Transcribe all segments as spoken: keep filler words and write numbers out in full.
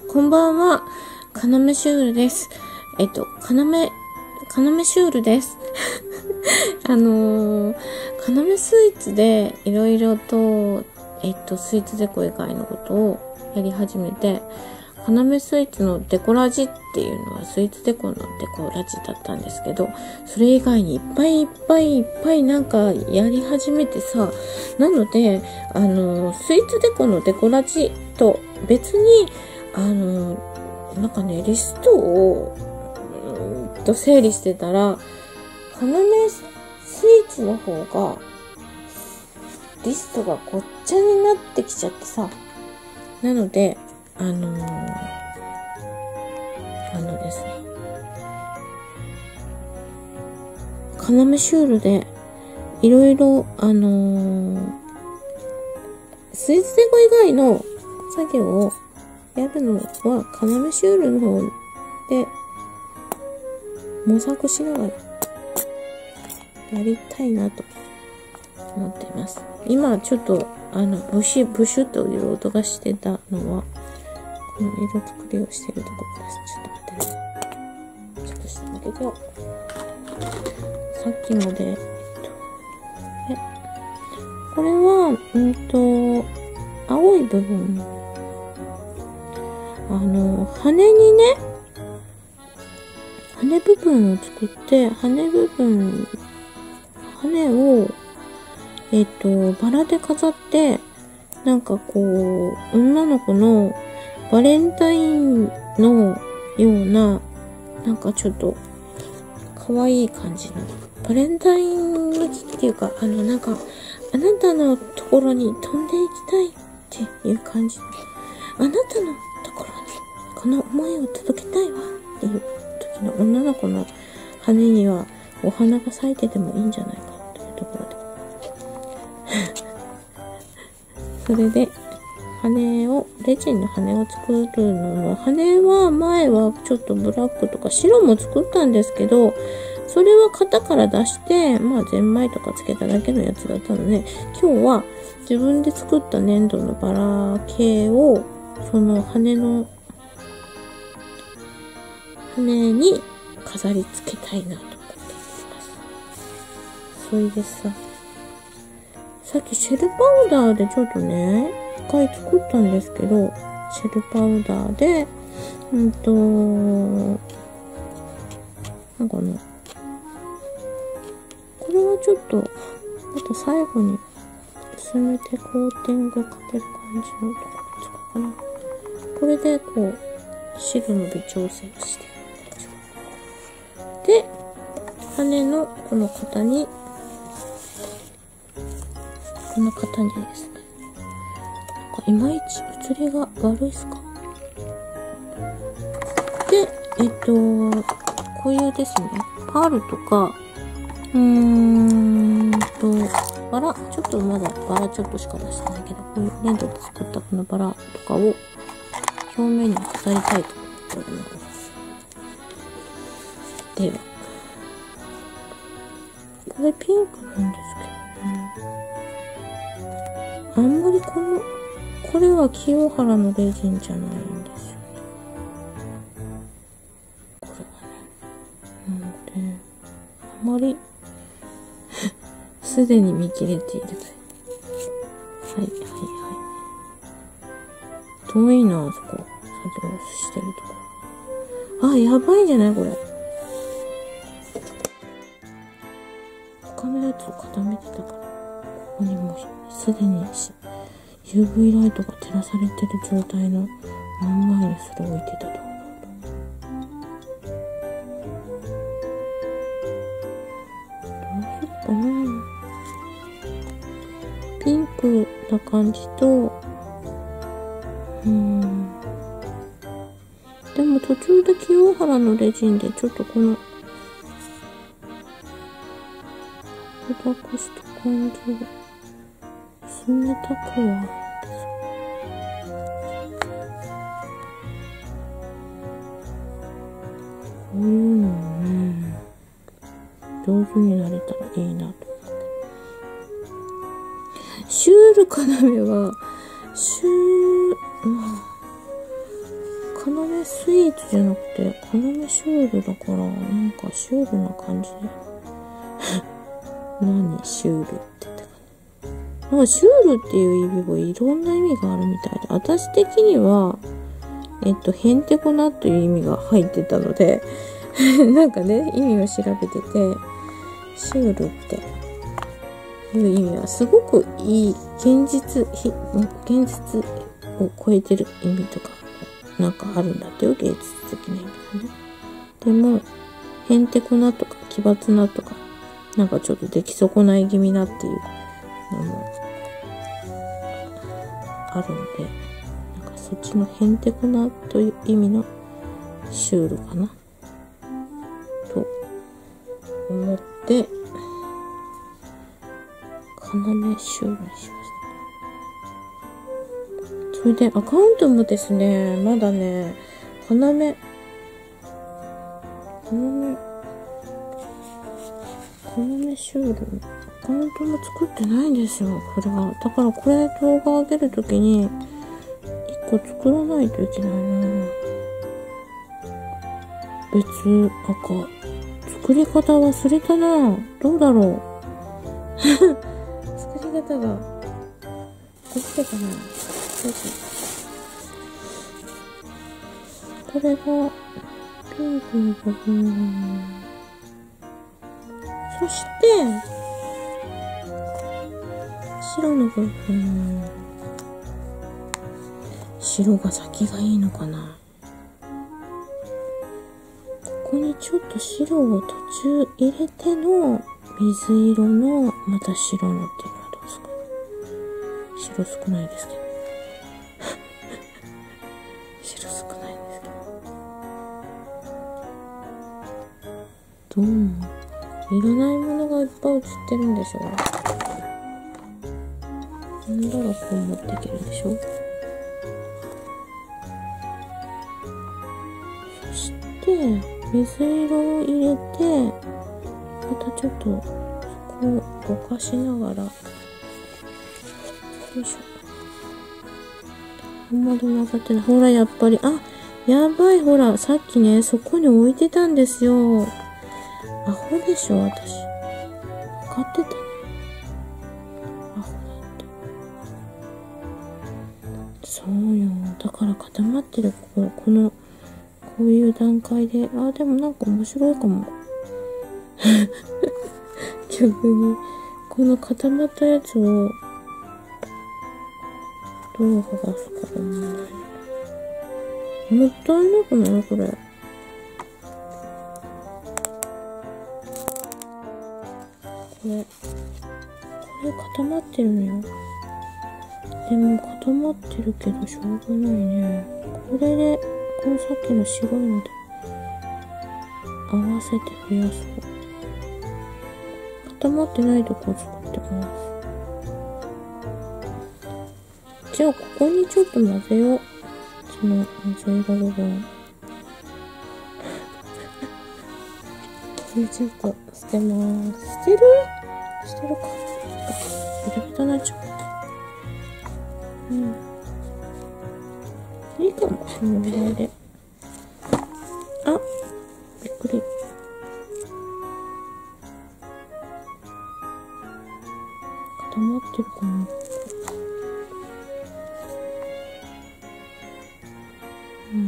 こんばんは。かなめシュールです。えっと、かなめ、かなめシュールです。あのー、かなめスイーツでいろいろと、えっと、スイーツデコ以外のことをやり始めて、かなめスイーツのデコラジっていうのはスイーツデコのデコラジだったんですけど、それ以外にいっぱいいっぱいいっぱいなんかやり始めてさ、なので、あの、スイーツデコのデコラジと別に、あの、なんかね、リストを、うんと整理してたら、かなめスイーツの方が、リストがごっちゃになってきちゃってさ、なので、あのー、あのですね、かなめシュールで、いろいろ、あのー、スイーツデコ以外の作業をやるのは、かなめシュールの方で、模索しながら、やりたいなと思っています。今、ちょっと、あの、ブシュ、ブシュという音がしてたのは、この色作りをしているところです。ちょっと待ってね。ちょっとしたんだけど、さっきまで、えっと、え、これは、うんと、青い部分、あの、羽にね、羽部分を作って、羽部分、羽を、えっと、バラで飾って、なんかこう、女の子のバレンタインのような、なんかちょっと、可愛い感じの。バレンタインの日っていうか、あの、なんか、あなたのところに飛んでいきたいっていう感じの。あなたのところに、この思いを届けたいわっていう時の女の子の羽には、お花が咲いててもいいんじゃないかというところで。それで、羽を、レジンの羽を作るのも、羽は前はちょっとブラックとか白も作ったんですけど、それは型から出して、まあゼンマイとかつけただけのやつだったので、今日は自分で作った粘土のバラ系を、その羽の、羽に飾り付けたいなと思っています。それでさ、さっきシェルパウダーでちょっとね、一回作ったんですけど、シェルパウダーで、うんと、なんかね、これはちょっと、また最後に薄めてコーティングかける感じのところ使うかな。これでこう、白の微調整をして。で、羽のこの型に、この型にですね、いまいち写りが悪いっすか。で、えっと、こういうですね、パールとか、うーんと、バラ、ちょっとまだバラちょっとしか出してないけど、こういう粘土で作ったこのバラとかを表面に飾りたいと思っております。では、これピンクなんですけどね。あんまりこの、これは清原のレジンじゃないんですよね。これはね。なので、あまり、すでに見切れているという。はい、はい、はい。遠いな、あそこ。作業してるところ。あ、やばいんじゃないこれ。他のやつを固めてたから。ここにもうすでに ユーブイ ライトが照らされてる状態の真ん前にそれを置いてたところ。どうしようかな。ピンクな感じと、うーん。でも途中で清原のレジンでちょっとこの、砕くした感じが、冷たくはあるんです。こういうのをね、上手になれたらいいなと思って。シュールかなめは、シュー、まあ、 カナメスイーツじゃなくて、カナメシュールだから、なんかシュールな感じで。何シュールって言ったかな。なんかシュールっていう意味もいろんな意味があるみたいで、私的には、えっと、へんてこなという意味が入ってたので、なんかね、意味を調べてて、シュールっていう意味はすごくいい、現実、現実を超えてる意味とか、なんかあるんだってよ、芸術的な意味がね。でも、へんてこなとか、奇抜なとか、なんかちょっと出来損ない気味なっていうのもあるので、なんかそっちのへんてこなという意味のシュールかなと思って、カナメシュールにしました。それでアカウントもですね、まだね、カナメ、カナメ、カナメシュール、アカウントも作ってないんですよ、これが。だからこれ動画上げるときに、一個作らないといけないな。別、なんか、作り方忘れたな。どうだろう。作り方が、こっちかな。よいしょ。これが、ピンクの部分。そして、白の部分。白が先がいいのかな。ここにちょっと白を途中入れての水色のまた白のっていうのはどうですか。白少ないですけど。白少ないんですけど。どうもいらないものがいっぱい写ってるんでしょ。なんだらこう持っていけるでしょ。そして水色を入れて、またちょっとそこを動かしながら、よいしょ。あんまり混ざってない。ほら、やっぱり、あ、やばい、ほら、さっきね、そこに置いてたんですよ。アホでしょ、私。分かってたね。アホだって。そうよ。だから固まってる、ここ、この、こういう段階で、あ、でもなんか面白いかも。逆に、この固まったやつを、どう剥がすか問題。もったいなくないこれ。これ、これ固まってるのよ。でも固まってるけどしょうがないね。これで、このさっきの白いので合わせて増やそう。固まってないとこを作ってます。じゃあここにちょっと混ぜよう。その水色部分。これちょっと捨てます。捨てる捨てるか。ベタベタになっちゃう。うん。いいかも、そのぐらいで。あ、びっくり。固まってるかな。うん。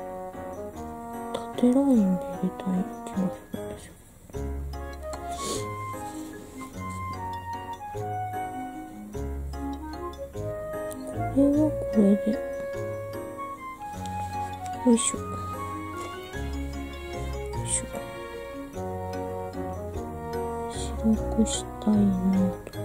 縦ラインで入れたい気がするんですよ。これはこれで。よいしょ。よいしょ。白くしたいなと。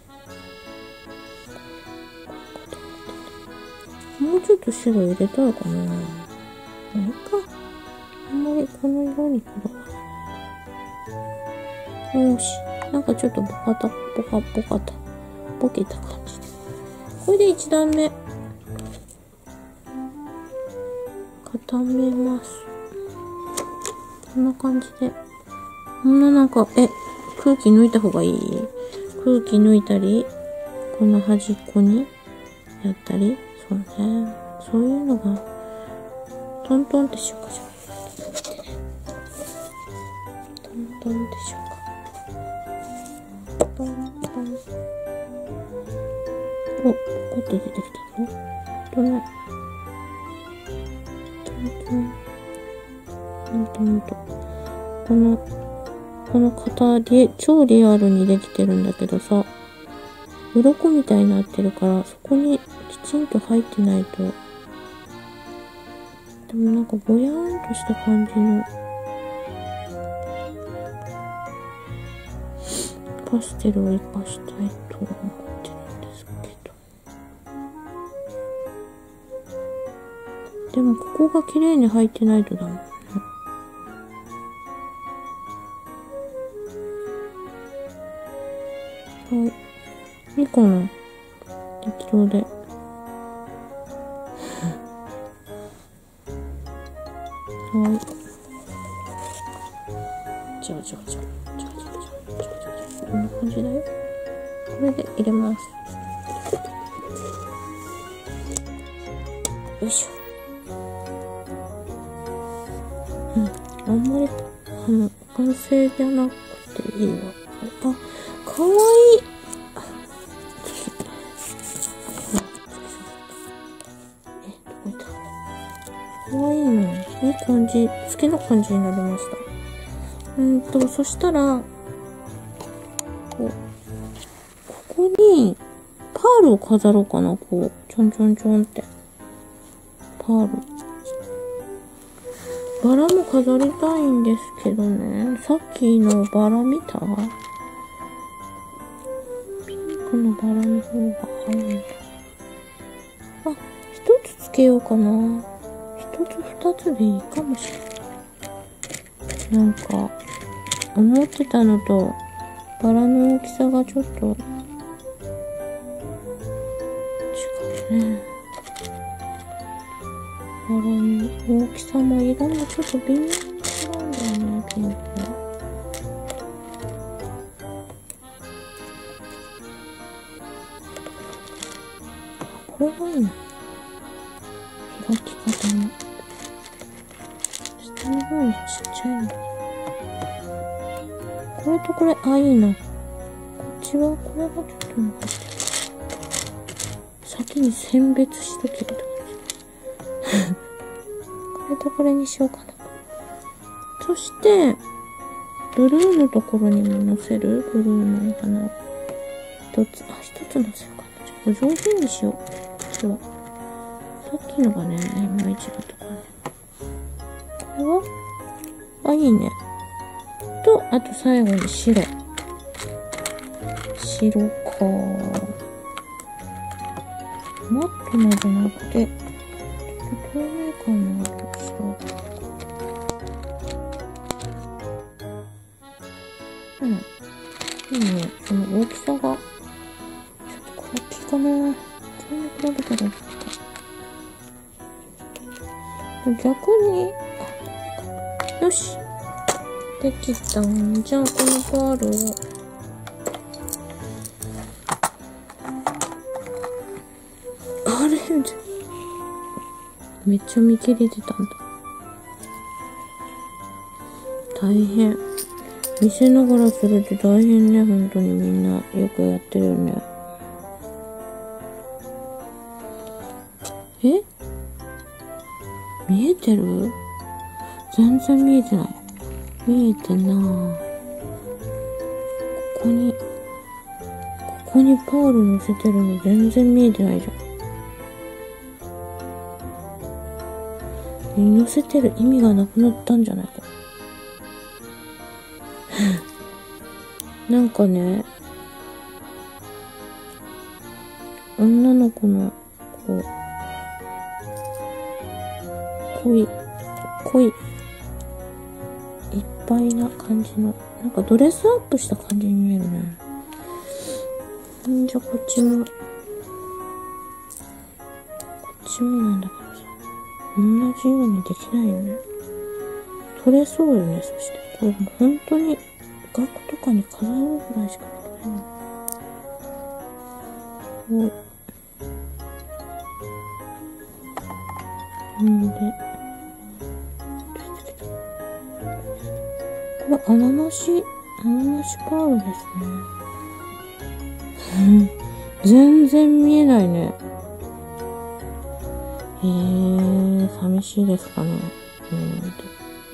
もうちょっと白入れたいかな。もういいか。あんまりこの色にこだわらない。よし。なんかちょっとボカタ、ボカボカタ、ボケた感じで。これで一段目。固めます。こんな感じで。こんななんか、え、空気抜いた方がいい？空気抜いたり、この端っこにやったり、そうね。そういうのがトントンってしようか、じゃあ。トントンってしようか。トントン。お、こうやって出てきたぞ。トントン。トントン。トントンと。この、この型で超リアルにできてるんだけどさ、鱗みたいになってるから、そこにきちんと入ってないと、でもなんかぼやーんとした感じのパステルを活かしたいと思ってるんですけど。でもここが綺麗に入ってないとダメ。はい。いいかな？適当で。はい。じゃあじゃあじゃあ。じゃあじゃあじゃあ。じゃあじゃあじゃあ。こんな感じだよ。これで入れます。よいしょ。うん。あんまり、あの、完成じゃなくていいわ。あ、かわいい。かわいいな。いい感じ。好きな感じになりました。うんと、そしたら、こう、ここに、パールを飾ろうかな。こう、ちょんちょんちょんって。パール。バラも飾りたいんですけどね。さっきのバラ見た？ピンクのバラの方が合うんだ。あ、一つつけようかな。一つ二つでいいかもしれない。なんか、思ってたのと、バラの大きさがちょっと、違うね。バラの大きさも色もちょっと微妙に違うんだよね、ピンクは。これがいいな。開き方も。下の方にちっちゃいんだ。これとこれ、あ、いいな。こっちは、これがちょっと残ってる。先に選別しとけるって感じ。これとこれにしようかな。そして、ブルーのところにも乗せるブルーの花を。一つ、あ、一つ乗せようかな。ちょっと上品にしよう。こっちは。さっきのがね、いまいちだったからね。これはあ、いいね。と、あと最後に白。白か。マットのじゃなくて、ちょっと透明感のある白。うん。いいね。その大きさが、ちょっとこれ大きいかな。それに比べたら大きいか。逆に、よし。できたんじゃあ、このパールを、あれめっちゃ見切れてたんだ。大変。見せながらするって大変ね、本当にみんなよくやってるよね。え？見えてる？全然見えてない。見えてなぁ。ここに、ここにパール乗せてるの全然見えてないじゃん。乗せてる意味がなくなったんじゃないか。なんかね、女の子の、こう、濃い、濃い、いっぱいな感じの、なんかドレスアップした感じに見えるね。んじゃ、こっちも、こっちもなんだけどさ、同じようにできないよね。取れそうよね、そして。これもう本当に、額とかに飾るぐらいしかできないの。こう。んで、 アナナシ、アナナシパールですね。全然見えないね。えー、寂しいですかね。うん。でっ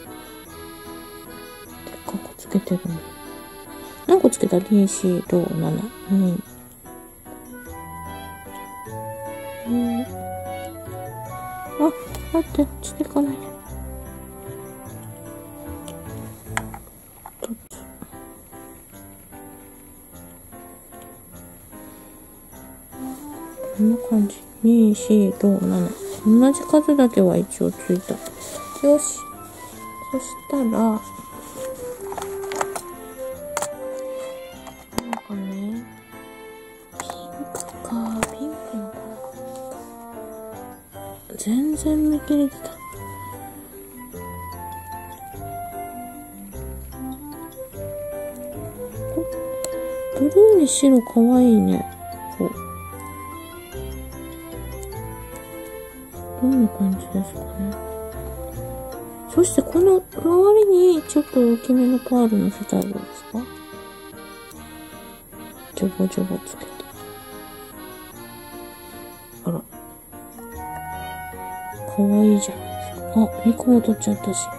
かくつけてるの。何個つけた？ に、よん、ろく、なな。うん。うん。あ、待って、落ちていかないね。こんな感じ。に、よん、ろく、なな。同じ数だけは一応ついた。よし。そしたら、なんかね、ピンクか、ピンクのかな。全然見切れてた。ブルーに白かわいいね。こう。どんな感じですかね。そしてこの周りにちょっと大きめのパールのせたらどうですか？ジョボジョボつけて。あら。かわいいじゃないですか。あ、にこも取っちゃったし。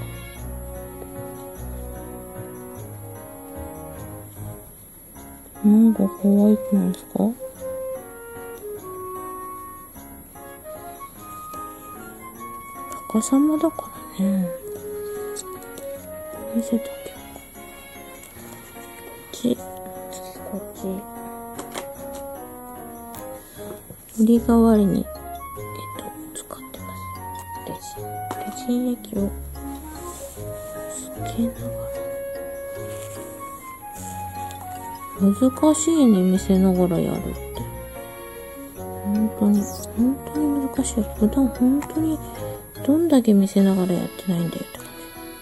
なんかかわいくないですか？逆さまだからね。見せてあげようか。こっち。こっち。売り代わりに、えっと、使ってます。レジン。レジン液をつけながら。難しいね、見せながらやるって。本当に、本当に難しい。普段本当に、どんだけ見せながらやってないんだよって感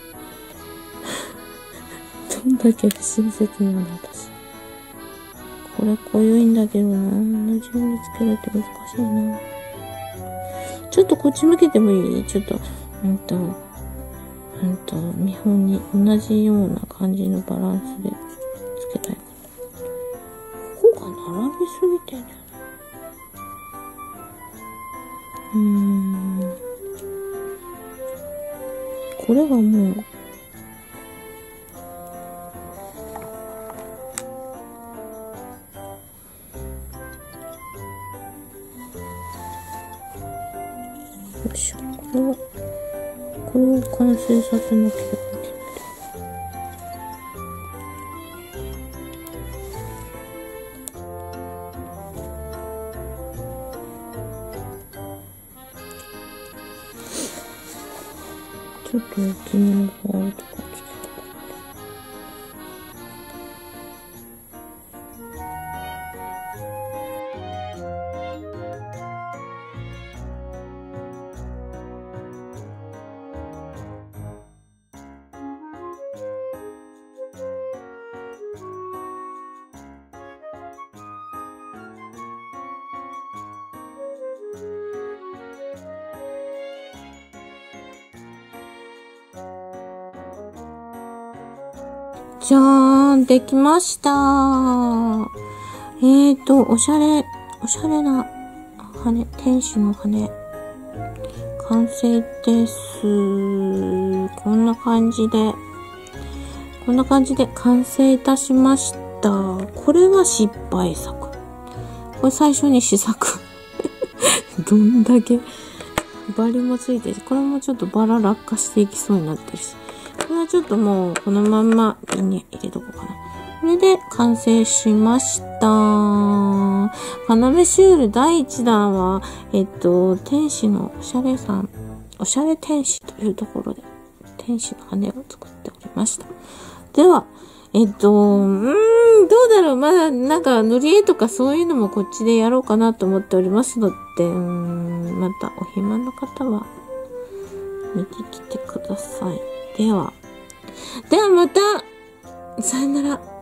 じ。どんだけ不親切なの私。これ濃いんだけどな。同じようにつけるって難しいな。ちょっとこっち向けてもいい？ちょっと、うんと、うんと、見本に同じような感じのバランスでつけたい。ここが並びすぎてんじゃない？うーん。これはもう、よいしょ。これを、これを完成させなきゃいけない。ちょっと大きめのパールとかつける。じゃーん、できました。えーと、おしゃれ、おしゃれな羽、天使の羽。完成です。こんな感じで、こんな感じで完成いたしました。これは失敗作。これ最初に試作。どんだけ、バリもついてるし、これもちょっとバラ落下していきそうになってるし。これはちょっともうこのまんま瓶に入れとこうかな。これで完成しました。カナメシュールだいいちだんは、えっと、天使のおしゃれさん、おしゃれ天使というところで、天使の羽を作っておりました。では、えっと、うーん、どうだろう。まだ、なんか、塗り絵とかそういうのもこっちでやろうかなと思っておりますので、うーん、またお暇の方は、見てきてください。では、ではまた、さよなら。